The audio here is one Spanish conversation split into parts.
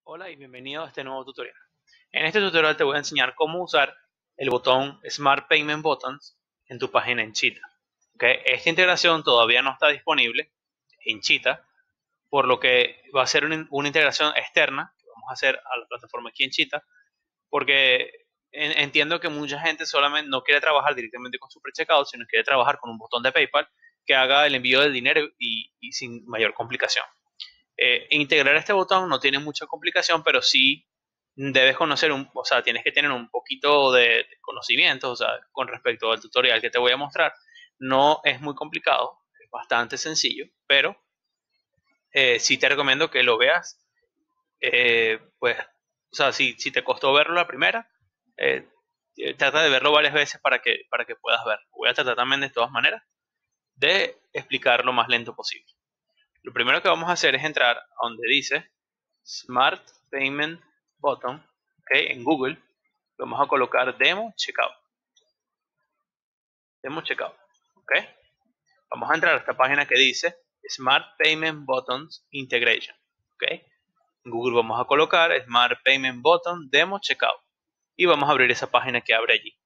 Hola y bienvenido a este nuevo tutorial. En este tutorial te voy a enseñar cómo usar el botón Smart Payment Buttons en tu página en Cheetah. Esta integración todavía no está disponible en Cheetah, por lo que va a ser una integración externa que vamos a hacer a la plataforma aquí en Cheetah, porque entiendo que mucha gente solamente no quiere trabajar directamente con su pre-checkout, sino quiere trabajar con un botón de PayPal que haga el envío del dinero y sin mayor complicación. Integrar este botón no tiene mucha complicación, pero sí debes conocer o sea, tienes que tener un poquito de conocimiento, o sea, con respecto al tutorial que te voy a mostrar. No es muy complicado, es bastante sencillo, pero sí te recomiendo que lo veas, pues, o sea, si te costó verlo la primera, eh, trata de verlo varias veces para que puedas ver. Voy a tratar también de todas maneras de explicar lo más lento posible. Lo primero que vamos a hacer es entrar a donde dice Smart Payment Button, en Google. Vamos a colocar Demo Checkout. Demo Checkout, Vamos a entrar a esta página que dice Smart Payment Buttons Integration, En Google vamos a colocar Smart Payment Button Demo Checkout y vamos a abrir esa página que abre allí,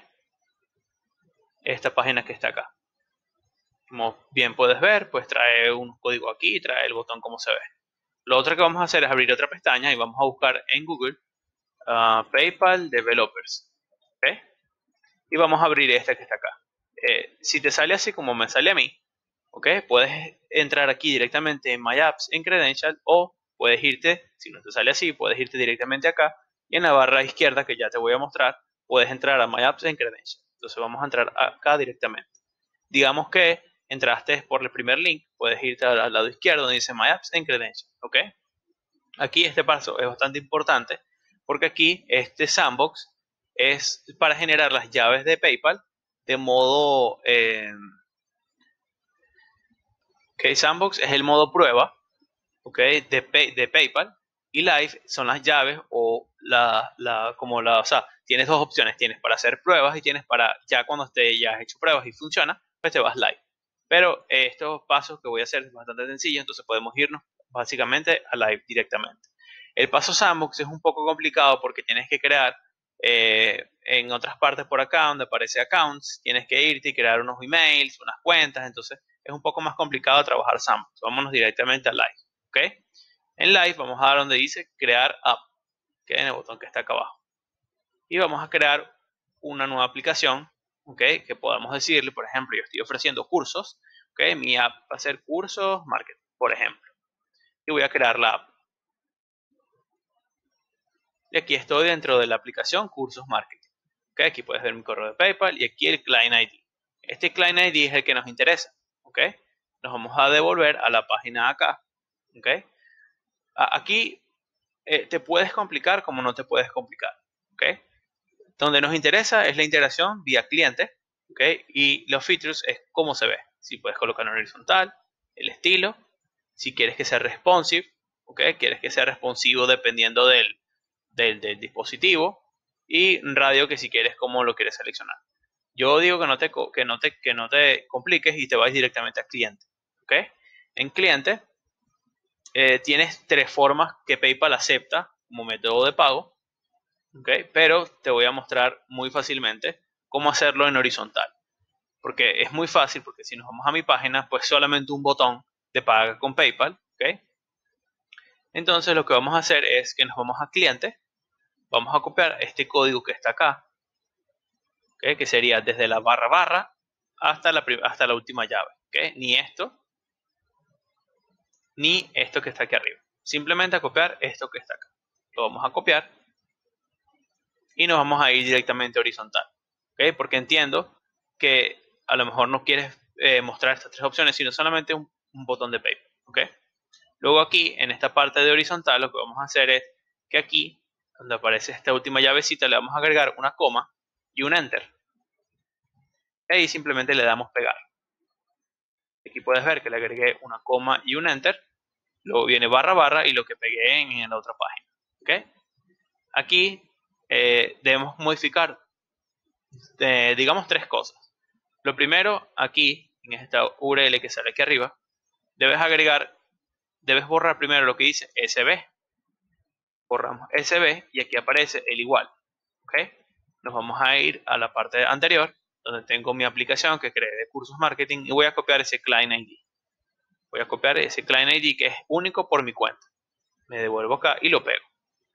Esta página que está acá. Como bien puedes ver, pues trae un código aquí, trae el botón como se ve. Lo otro que vamos a hacer es abrir otra pestaña y vamos a buscar en Google PayPal Developers, y vamos a abrir esta que está acá. Si te sale así como me sale a mí, puedes entrar aquí directamente en My Apps en Credential, o puedes irte, si no te sale así, puedes irte directamente acá y en la barra izquierda que ya te voy a mostrar, puedes entrar a My Apps en Credential. Entonces vamos a entrar acá directamente. Digamos que entraste por el primer link, puedes irte al lado izquierdo donde dice My Apps en Credential, Aquí este paso es bastante importante porque aquí este sandbox es para generar las llaves de PayPal de modo Sandbox es el modo prueba, de PayPal, y Live son las llaves o o sea, tienes dos opciones, tienes para hacer pruebas y tienes para ya cuando ya has hecho pruebas y funciona, pues te vas live. Pero estos pasos que voy a hacer es bastante sencillo, entonces podemos irnos básicamente a live directamente. El paso Sandbox es un poco complicado porque tienes que crear en otras partes por acá donde aparece accounts, tienes que irte y crear unos emails, unas cuentas, entonces es un poco más complicado trabajar Sandbox. Vámonos directamente a live, En live vamos a dar donde dice crear app, en el botón que está acá abajo, y vamos a crear una nueva aplicación, que podamos decirle, por ejemplo, yo estoy ofreciendo cursos, mi app va a ser cursos marketing, por ejemplo, y voy a crear la app. Y aquí estoy dentro de la aplicación cursos marketing, aquí puedes ver mi correo de PayPal y aquí el client ID. Este client ID es el que nos interesa, nos vamos a devolver a la página acá, aquí te puedes complicar como no te puedes complicar, Donde nos interesa es la integración vía cliente, y los features es cómo se ve. Si puedes colocar en horizontal, el estilo, si quieres que sea responsive, quieres que sea responsivo dependiendo del dispositivo, y radio, que si quieres cómo lo quieres seleccionar. Yo digo que no te compliques y te vas directamente a cliente, En cliente tienes tres formas que PayPal acepta como método de pago, pero te voy a mostrar muy fácilmente cómo hacerlo en horizontal, porque es muy fácil, porque si nos vamos a mi página, pues solamente un botón de paga con PayPal, Entonces lo que vamos a hacer es que nos vamos a cliente, vamos a copiar este código que está acá, que sería desde la barra barra hasta la última llave, ni esto que está aquí arriba, simplemente a copiar esto que está acá, lo vamos a copiar y nos vamos a ir directamente horizontal, porque entiendo que a lo mejor no quieres mostrar estas tres opciones, sino solamente un botón de PayPal, Luego aquí, en esta parte de horizontal, lo que vamos a hacer es que aquí, donde aparece esta última llavecita, le vamos a agregar una coma y un enter. Y ahí simplemente le damos pegar. Aquí puedes ver que le agregué una coma y un enter. Luego viene barra barra y lo que pegué en la otra página, Aquí debemos modificar, digamos, tres cosas. Lo primero, aquí, en esta URL que sale aquí arriba, debes borrar primero lo que dice SB, borramos SB y aquí aparece el igual. ¿Ok? Nos vamos a ir a la parte anterior, donde tengo mi aplicación que creé de cursos marketing y voy a copiar ese client ID. Voy a copiar ese client ID que es único por mi cuenta. Me devuelvo acá y lo pego.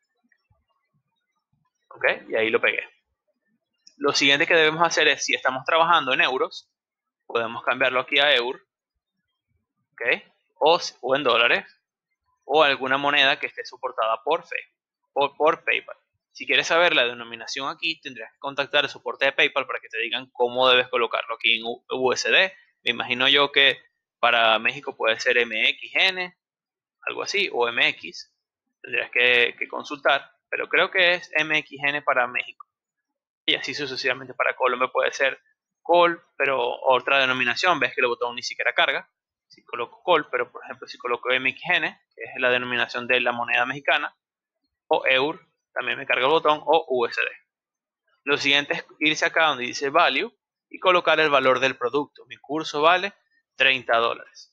¿Ok? Y ahí lo pegué. Lo siguiente que debemos hacer es, si estamos trabajando en euros, podemos cambiarlo aquí a euro. ¿Ok? O en dólares, o alguna moneda que esté soportada por PayPal. Si quieres saber la denominación aquí, tendrías que contactar el soporte de PayPal para que te digan cómo debes colocarlo aquí en USD. Me imagino yo que para México puede ser MXN, algo así, o MX. Tendrías que consultar, pero creo que es MXN para México. Y así sucesivamente para Colombia puede ser Col, pero otra denominación. Ves que el botón ni siquiera carga. Si coloco Col, pero por ejemplo si coloco MXN, que es la denominación de la moneda mexicana, o EUR, también me carga el botón, o USD. Lo siguiente es irse acá donde dice Value y colocar el valor del producto. Mi curso vale $30.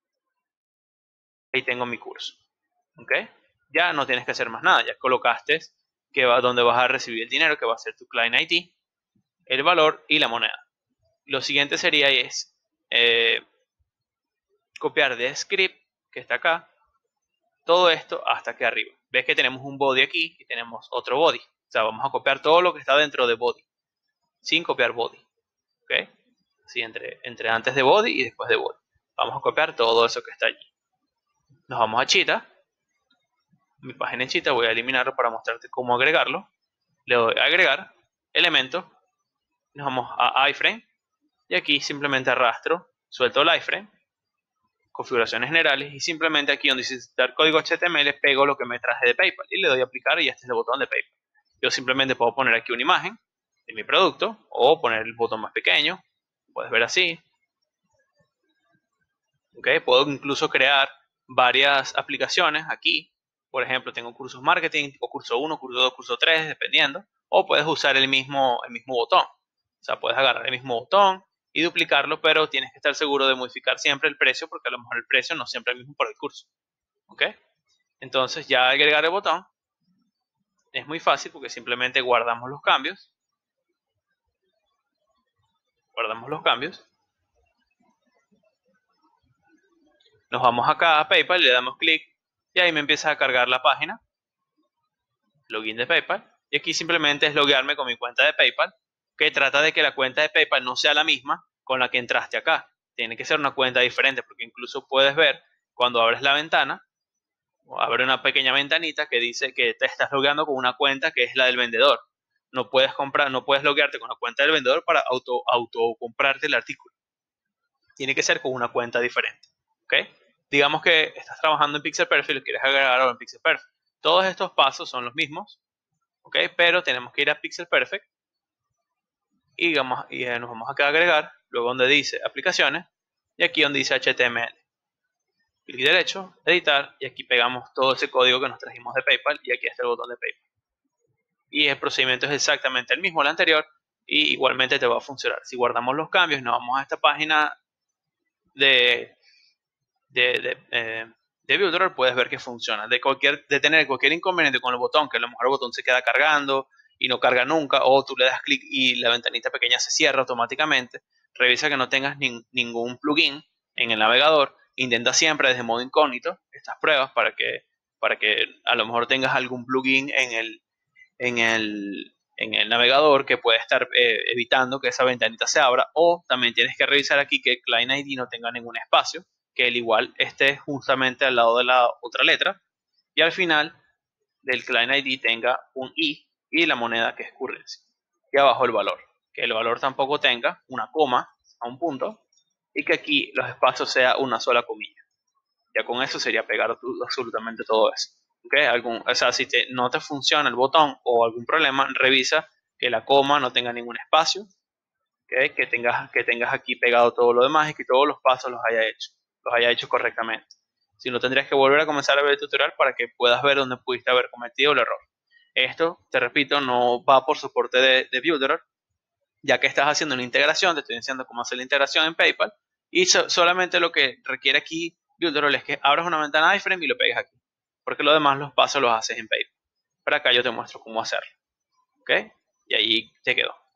Ahí tengo mi curso. ¿Ok? Ya no tienes que hacer más nada. Ya colocaste donde vas a recibir el dinero, que va a ser tu client ID, el valor y la moneda. Lo siguiente sería copiar de script, que está acá, todo esto hasta aquí arriba. Ves que tenemos un body aquí y tenemos otro body. O sea, vamos a copiar todo lo que está dentro de body, sin copiar body. ¿Ok? Así entre antes de body y después de body. Vamos a copiar todo eso que está allí. Nos vamos a Cheetah. Mi página en Cheetah voy a eliminarlo para mostrarte cómo agregarlo. Le doy a agregar, elemento. Nos vamos a iframe. Y aquí simplemente arrastro, suelto el iframe, configuraciones generales, y simplemente aquí donde dice dar código HTML pego lo que me traje de PayPal y le doy a aplicar y este es el botón de PayPal. Yo simplemente puedo poner aquí una imagen de mi producto o poner el botón más pequeño, puedes ver así. ¿Okay? Puedo incluso crear varias aplicaciones aquí. Por ejemplo, tengo cursos marketing, o curso 1, curso 2, curso 3, dependiendo. O puedes usar el mismo botón. O sea, puedes agarrar el mismo botón y duplicarlo, pero tienes que estar seguro de modificar siempre el precio, porque a lo mejor el precio no siempre es el mismo por el curso. ¿Ok? Entonces, ya agregar el botón es muy fácil porque simplemente guardamos los cambios. Guardamos los cambios. Nos vamos acá a PayPal, le damos clic y ahí me empieza a cargar la página. Login de PayPal. Y aquí simplemente es loguearme con mi cuenta de PayPal, que trata de que la cuenta de PayPal no sea la misma con la que entraste acá. Tiene que ser una cuenta diferente, porque incluso puedes ver cuando abres la ventana, o abre una pequeña ventanita que dice que te estás logueando con una cuenta que es la del vendedor. No puedes loguearte con la cuenta del vendedor para auto comprarte el artículo. Tiene que ser con una cuenta diferente. ¿Ok? Digamos que estás trabajando en Pixel Perfect y lo quieres agregar ahora en Pixel Perfect. Todos estos pasos son los mismos, ¿ok? Pero tenemos que ir a Pixel Perfect y nos vamos a agregar, luego donde dice aplicaciones y aquí donde dice HTML. Clic derecho, editar, y aquí pegamos todo ese código que nos trajimos de PayPal y aquí está el botón de PayPal. Y el procedimiento es exactamente el mismo al anterior y igualmente te va a funcionar. Si guardamos los cambios, nos vamos a esta página de Builder, puedes ver que funciona. De tener cualquier inconveniente con el botón, que a lo mejor el botón se queda cargando y no carga nunca, o tú le das clic y la ventanita pequeña se cierra automáticamente, revisa que no tengas ningún plugin en el navegador. Intenta siempre desde modo incógnito estas pruebas para que a lo mejor tengas algún plugin en el navegador que puede estar evitando que esa ventanita se abra, o también tienes que revisar aquí que el client ID no tenga ningún espacio, que el igual esté justamente al lado de la otra letra, y al final del client ID tenga un I y la moneda que es currency, y abajo el valor, que el valor tampoco tenga una coma a un punto y que aquí los espacios sea una sola comilla. Ya con eso sería pegar absolutamente todo eso. ¿Okay? O sea, si no te funciona el botón o algún problema, revisa que la coma no tenga ningún espacio, ¿okay? que tengas aquí pegado todo lo demás y que todos los pasos los haya hecho correctamente. Si no, tendrías que volver a comenzar a ver el tutorial para que puedas ver dónde pudiste haber cometido el error. Esto, te repito, no va por soporte de Builder, ya que estás haciendo una integración. Te estoy enseñando cómo hacer la integración en PayPal, y solamente lo que requiere aquí Builder es que abras una ventana iframe y lo pegues aquí, porque lo demás los pasos los haces en PayPal. para acá yo te muestro cómo hacerlo. ¿Ok? Y ahí te quedó.